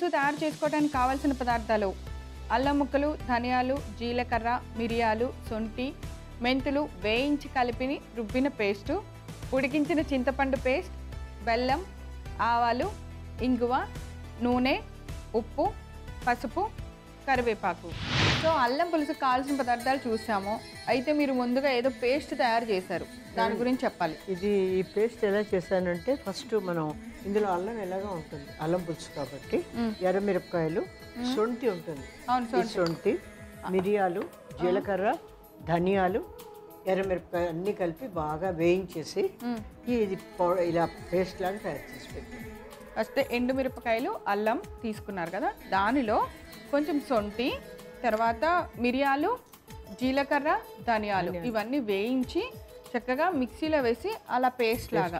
పులుసు తయారు చేసుకోవడానికి కావాల్సిన పదార్థాలు: అల్లం ముక్కలు, ధనియాలు, జీలకర్ర, మిరియాలు, శొంఠి, మెంతులు వేయించి కలిపి రుబ్బిన పేస్టు, ఉడికించిన చింతపండు పేస్ట్, బెల్లం, ఆవాలు, ఇంగువ, నూనె, ఉప్పు, పసుపు, కరివేపాకు. సో అల్లం పులుసు కావాల్సిన పదార్థాలు చూసాము. అయితే మీరు ముందుగా ఏదో పేస్ట్ తయారు చేశారు, దాని గురించి చెప్పాలి. ఈ పేస్ట్ ఎలా చేశానంటే, ఫస్ట్ మనం ఇందులో అల్లం ఎలాగా ఉంటుంది, అల్లం పులుసు కాబట్టి ఎర్రమిరపకాయలు, శొంఠి ఉంటుంది, శొంఠి, మిరియాలు, జీలకర్ర, ధనియాలు, ఎర్రమిరపకాయ అన్నీ కలిపి బాగా వేయించేసి ఇది ఇలా పేస్ట్ లాగా తయారు చేసి పెట్టాను. ఫస్ట్ ఎండుమిరపకాయలు, అల్లం తీసుకున్నారు కదా, దానిలో కొంచెం శొంఠి, తర్వాత మిరియాలు, జీలకర్ర, ధనియాలు ఇవన్నీ వేయించి చక్కగా మిక్సీలో వేసి అలా పేస్ట్ లాగా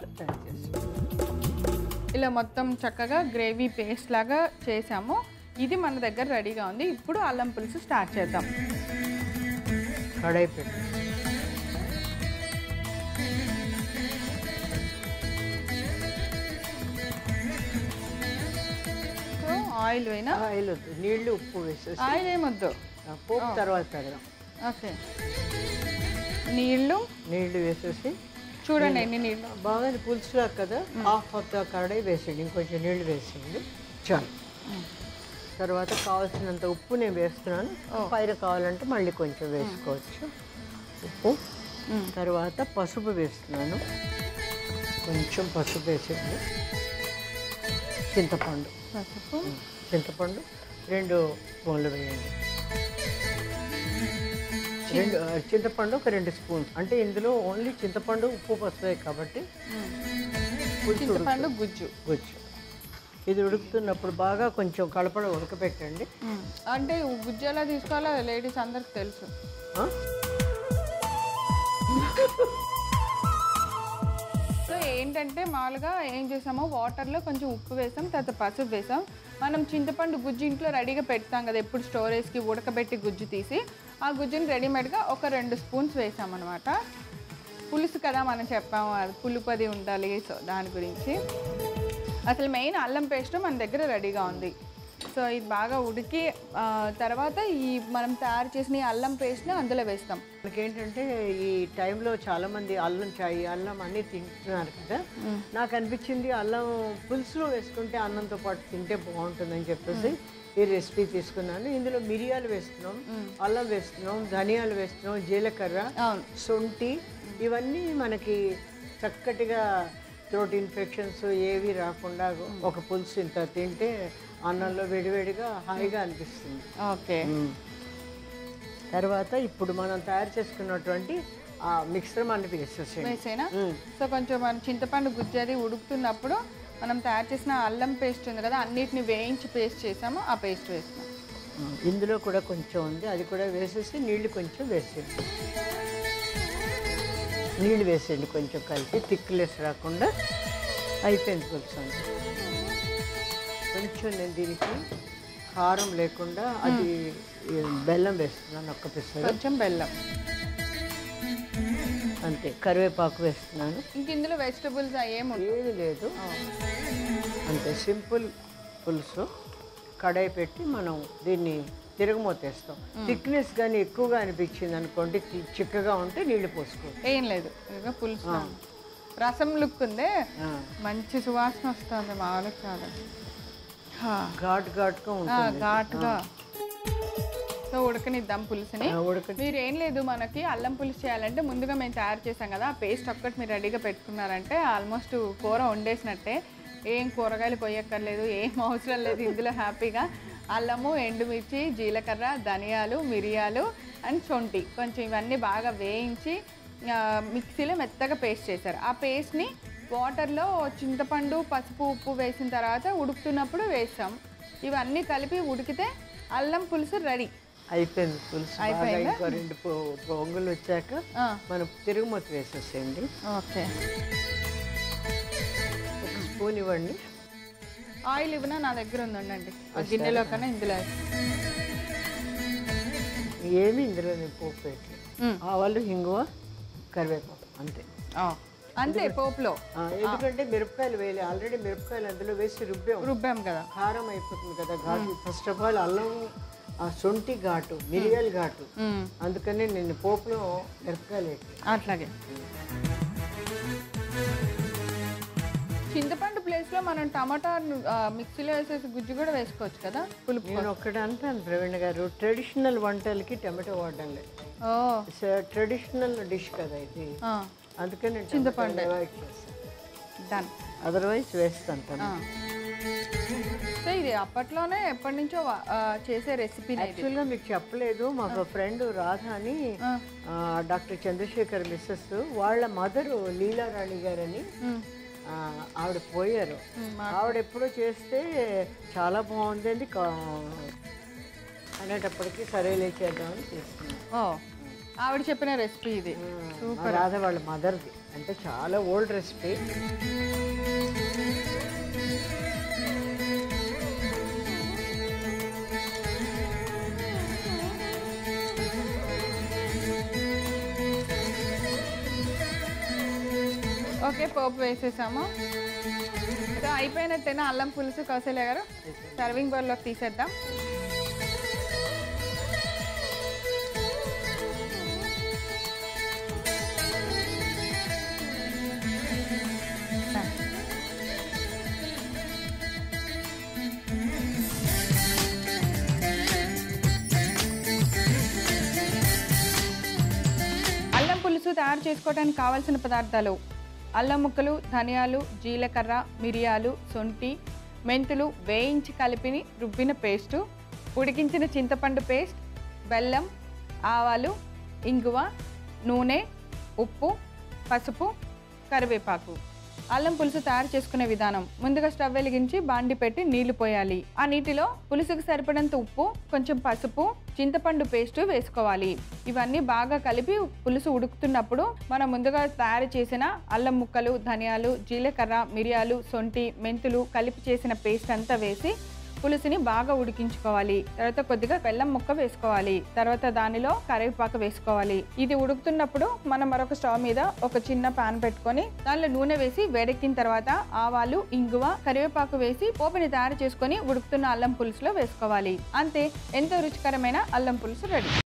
ఇలా మొత్తం చక్కగా గ్రేవీ పేస్ట్ లాగా చేసాము. ఇది మన దగ్గర రెడీగా ఉంది. ఇప్పుడు అల్లం పులుసు స్టార్ట్ చేద్దాం. కడాయి పెట్టి ఆయిల్ వేనా? ఆయిల్ వద్దు, నీళ్లు ఉప్పు వేసేసి. ఆయిల్ ఏమొద్దు, పోపు తర్వాత పెడదాం. ఓకే. నీళ్లు వేసేసి చూడండి ఎన్ని నీళ్ళు. బాగా పులుసులా కదా, హాఫ్ ఆఫ్ ద కడాయి వేసేయండి, ఇంకొంచెం నీళ్లు వేసేయండి చాలు. తర్వాత కావాల్సినంత ఉప్పు నేను వేస్తున్నాను, పైన కావాలంటే మళ్ళీ కొంచెం వేసుకోవచ్చు ఉప్పు. తర్వాత పసుపు వేస్తున్నాను, కొంచెం పసుపు వేసేయండి. చింతపండు 2 స్పూన్లు వేయండి. చింతపండు ఒక 2 స్పూన్స్, అంటే ఇందులో ఓన్లీ చింతపండు, ఉప్పు, పసుపే కాబట్టి చింతపండు గుజ్జు. ఇది ఉడుకుతున్నప్పుడు బాగా కొంచెం కలపడ ఉడకపెట్టండి. అంటే గుజ్జు ఎలా తీసుకోవాలో లేడీస్ అందరికి తెలుసు. సో ఏంటంటే మామూలుగా ఏం చేసామో వాటర్లో కొంచెం ఉప్పు వేసాం, తర్వాత పసుపు వేసాం. మనం చింతపండు గుజ్జు ఇంట్లో రెడీగా పెడతాం కదా, ఎప్పుడు స్టోరేజ్కి ఉడకబెట్టి గుజ్జు తీసి ఆ గుజ్జుని రెడీమేడ్గా ఒక 2 స్పూన్స్ వేసామన్నమాట. పులుసు కదా మనం చెప్పాము, అది పులుపది ఉండాలి. సో దాని గురించి అసలు మెయిన్ అల్లం పేస్ట్ మన దగ్గర రెడీగా ఉంది. సో ఇది బాగా ఉడికి తర్వాత ఈ మనం తయారు చేసిన ఈ అల్లం పేస్ట్ని అందులో వేస్తాం. మనకేంటంటే ఈ టైంలో చాలామంది అల్లం చాయ్, అల్లం అన్నీ తింటున్నారు కదా, నాకు అనిపించింది అల్లం పులుసులో వేసుకుంటే అన్నంతో పాటు తింటే బాగుంటుందని చెప్పేసి ఈ రెసిపీ తీసుకున్నాను. ఇందులో మిరియాలు వేస్తున్నాం, అల్లం వేస్తున్నాం, ధనియాలు వేస్తున్నాం, జీలకర్ర, శొంఠి, ఇవన్నీ మనకి చక్కటిగా థ్రోట్ ఇన్ఫెక్షన్స్ ఏవి రాకుండా ఒక పులుసు ఇంత తింటే అన్నంలో వేడివేడిగా హాయిగా అనిపిస్తుంది. ఓకే. తర్వాత ఇప్పుడు మనం తయారు చేసుకున్నటువంటి ఆ మిక్సర్ అన్ని వేసేనా. సో కొంచెం మన చింతపండు గుజ్జది ఉడుకుతున్నప్పుడు మనం తయారు చేసిన అల్లం పేస్ట్ ఉంది కదా, అన్నిటిని వేయించి పేస్ట్ చేసాము, ఆ పేస్ట్ వేస్తాం. ఇందులో కూడా కొంచెం ఉంది, అది కూడా వేసేసి నీళ్లు కొంచెం వేసేయండి. నీళ్ళు వేసేయండి కొంచెం కలిపి, థిక్నెస్ రాకుండా. అయిపోయింది పులుసు అండి. కొంచెం నేను దీనికి కారం లేకుండా అది బెల్లం వేస్తున్నాను, ఒక్క పిసరు, కొంచెం బెల్లం అంతే. కరివేపాకు వేస్తున్నాను. ఇంక ఇందులో వెజిటబుల్స్ ఏది లేదు, అంతే. సింపుల్ పులుసు. కడాయి పెట్టి మనం దీన్ని తిరగమూతేస్తాం. థిక్నెస్ కానీ ఎక్కువగా అనిపించింది అనుకోండి, చిక్కగా ఉంటే నీళ్లు పోసుకోండి. ఏం లేదు, పులుసు రసం లుక్ ఉందే, మంచి సువాసన వస్తుంది. మామూలుగా చాలా ఘాటుగా ఉంటుంది, ఘాటుగా. సో ఉడకనిద్దాం పులుసుని. మీరు ఏం లేదు, మనకి అల్లం పులుసు చేయాలంటే ముందుగా మేము తయారు చేసాం కదా, ఆ పేస్ట్ ఒక్కటి మీరు రెడీగా పెట్టుకున్నారంటే ఆల్మోస్ట్ కూర వండేసినట్టే. ఏం కూరగాయలు కొయ్యక్కర్లేదు, ఏం అవసరం లేదు. ఇందులో హ్యాపీగా అల్లము, ఎండుమిర్చి, జీలకర్ర, ధనియాలు, మిరియాలు అండ్ శొంఠి కొంచెం ఇవన్నీ బాగా వేయించి మిక్సీలో మెత్తగా పేస్ట్ చేశారు. ఆ పేస్ట్ని వాటర్లో చింతపండు, పసుపు, ఉప్పు వేసిన తర్వాత ఉడుకుతున్నప్పుడు వేస్తాం. ఇవన్నీ కలిపి ఉడికితే అల్లం పులుసు రెడీ అయిపోయింది. పులుసు అయిపోయింది. 2 పొంగులు వచ్చాక మనం తిరుగుమూత వేసేసేయండి. ఓకే. ఒక స్పూన్ ఇవ్వండి. ఆయిల్ ఇవ్వనా? నా దగ్గర ఉందండి, ఆ గిన్నెలో కన్నా ఇందులో ఏమి ఇందులో నేను పోపు పెట్టలేదు. ఆవాలు, ఇంగువ, కరివేపాకు అంతే. అంతే పోపులో. ఎందుకంటే మిరపకాయలు వేయాలి, ఆల్రెడీ మిరపకాయలు అందులో వేసి రుబ్బాం కదా, కారం అయిపోతుంది కదా ఘాటు. ఫస్ట్ ఆఫ్ ఆల్ అల్లం, శొంఠి ఘాటు, మిరియాల ఘాటు, అందుకని నేను పోపులో మిరపకాయలు వేసి. అట్లాగే చింతపండు ప్లేస్ లో మనం టమాటా మిక్సీలో వేసేసి గుజ్జు కూడా వేసుకోవచ్చు కదా పులుపు. నేను ఒక్కటి అంటాను ప్రవీణ్ గారు, ట్రెడిషనల్ వంటలకి టమాటో వాడడం లేదు. ట్రెడిషనల్ డిష్ కదా ఇది, అందుకని నేను చింతపండు అవాయిడ్ చేస్తాను. అదర్వైజ్ వేస్తాను. సో ఇది అప్పట్లోనే ఎప్పటి నుంచో చేసే రెసిపీ. యాక్చువల్గా మీకు చెప్పలేదు, మాకు ఫ్రెండ్ రాధ అని డాక్టర్ చంద్రశేఖర్ మిస్సెస్ వాళ్ళ మదరు లీలారాణి గారని ఆవిడ పోయారు. ఆవిడ ఎప్పుడో చేస్తే చాలా బాగుంది అని అనేటప్పటికీ సరేలే చేద్దామని చేస్తున్నాం. ఆవిడ చెప్పిన రెసిపీ ఇది. రాధ వాళ్ళ మదర్ది, అంటే చాలా ఓల్డ్ రెసిపీ. ఓకే, పోపు వేసేసాము. సో అయిపోయినట్టేనా అల్లం పులుసు కౌసల్య గారు? సర్వింగ్ బౌల్లోకి తీసేద్దాం. అల్లం పులుసు తయారు చేసుకోవడానికి కావాల్సిన పదార్థాలు: అల్లం ముక్కలు, ధనియాలు, జీలకర్ర, మిరియాలు, శొంఠి, మెంతులు వేయించి కలిపిని రుబ్బిన పేస్టు, ఉడికించిన చింతపండు పేస్ట్, బెల్లం, ఆవాలు, ఇంగువ, నూనె, ఉప్పు, పసుపు, కరివేపాకు. అల్లం పులుసు తయారు చేసుకునే విధానం: ముందుగా స్టవ్ వెలిగించి బాండి పెట్టి నీళ్లు పోయాలి. ఆ నీటిలో పులుసుకు సరిపడంత ఉప్పు, కొంచెం పసుపు, చింతపండు పేస్ట్ వేసుకోవాలి. ఇవన్నీ బాగా కలిపి పులుసు ఉడుకుతున్నప్పుడు మనం ముందుగా తయారు చేసిన అల్లం ముక్కలు, ధనియాలు, జీలకర్ర, మిరియాలు, శొంఠి, మెంతులు కలిపి చేసిన పేస్ట్ అంతా వేసి పులుసుని బాగా ఉడికించుకోవాలి. తర్వాత కొద్దిగా బెల్లం ముక్క వేసుకోవాలి. తర్వాత దానిలో కరివేపాకు వేసుకోవాలి. ఇది ఉడుకుతున్నప్పుడు మనం మరొక స్టవ్ మీద ఒక చిన్న పాన్ పెట్టుకొని దానిలో నూనె వేసి వేడెక్కిన తర్వాత ఆవాలు, ఇంగువ, కరివేపాకు వేసి పోపుని తయారు చేసుకొని ఉడుకుతున్న అల్లం పులుసులో వేసుకోవాలి. అంతే, ఎంతో రుచికరమైన అల్లం పులుసు రెడీ.